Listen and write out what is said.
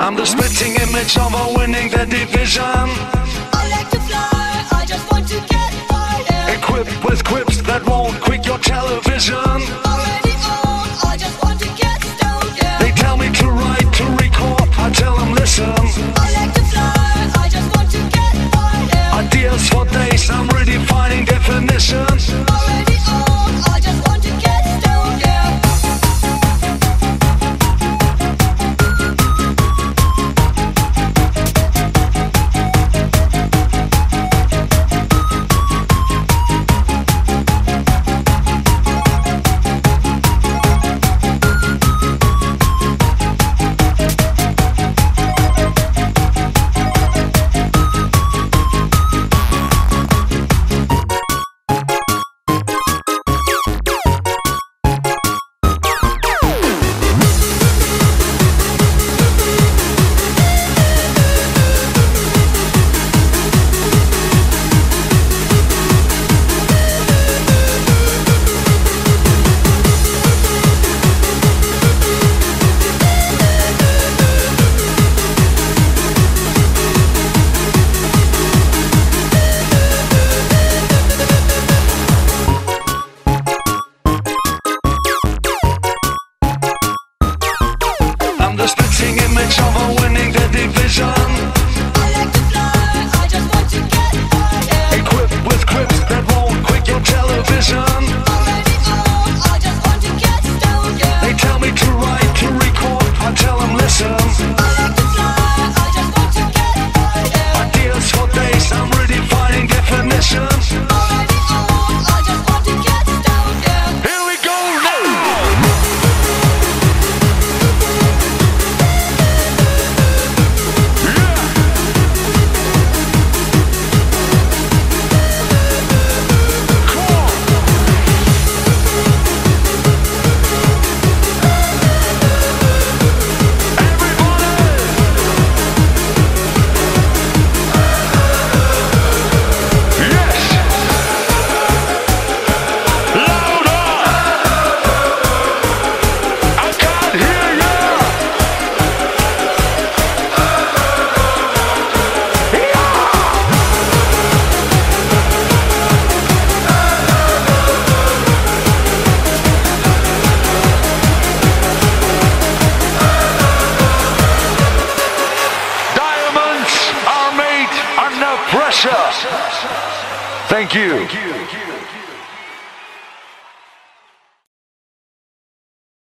I'm the spitting image of a winning the division. I like to fly, I just want to get higher. Equipped with quips that won't quit your television. Already on, I just want to get stoned, yeah. They tell me to write, to record, I tell them listen. I like to fly, I just want to get higher. Ideas for days, I'm redefining definitions. Already on, I just want to get stoned, yeah. I'm the spitting image of a winning the division. I like to fly, I just want to get higher. Equipped with quips that won't quit your television. Already on, I just want to get stoned, yeah. They tell me to write, to record, I tell them listen. I like to fly, I just want to get higher. Ideas for days, I'm redefining definitions. Already on, I just want to get stoned, yeah. Here we go now! Pressure. Thank you.